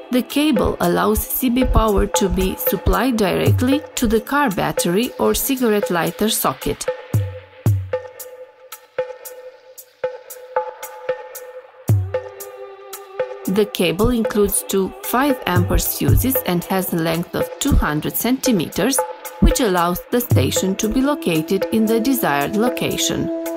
The cable allows CB power to be supplied directly to the car battery or cigarette lighter socket. The cable includes two 5A fuses and has a length of 200 centimeters, which allows the station to be located in the desired location.